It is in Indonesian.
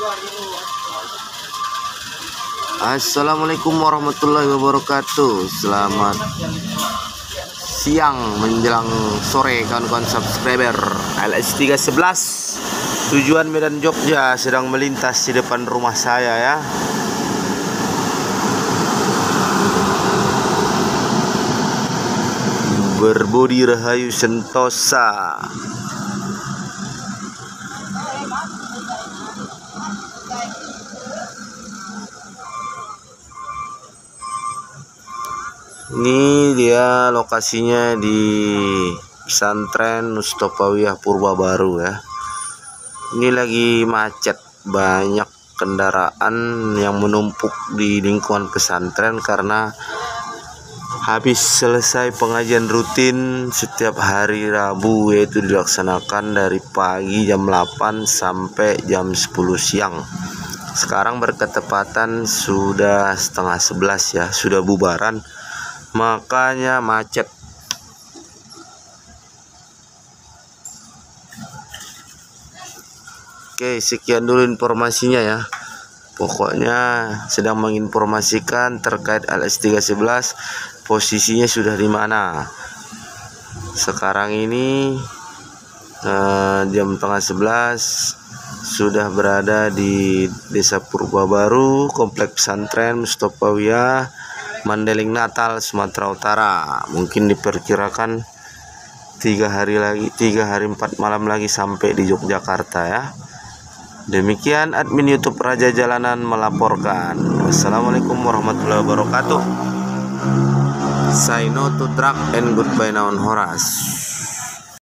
Assalamualaikum warahmatullahi wabarakatuh. Selamat siang menjelang sore kawan-kawan subscriber. LS311 tujuan Medan Jogja sedang melintas di depan rumah saya ya. Berbodi Rahayu Sentosa. Ini dia lokasinya di pesantren Mustofawiyah Purba Baru ya. Ini lagi macet, banyak kendaraan yang menumpuk di lingkungan pesantren karena habis selesai pengajian rutin setiap hari Rabu, yaitu dilaksanakan dari pagi jam 8 sampai jam 10 siang. Sekarang berketepatan sudah setengah 11 ya, sudah bubaran. Makanya macet. Oke, sekian dulu informasinya ya. Pokoknya sedang menginformasikan terkait LS311, posisinya sudah di mana. Sekarang ini jam tengah 11 sudah berada di Desa Purba Baru, Komplek Pesantren Mustofawiyah, Mandeling Natal, Sumatera Utara. Mungkin diperkirakan 3 hari 4 malam lagi sampai di Yogyakarta ya. Demikian admin YouTube Raja Jalanan melaporkan. Wassalamualaikum warahmatullahi wabarakatuh. Say no to drug and goodbye naon Horas.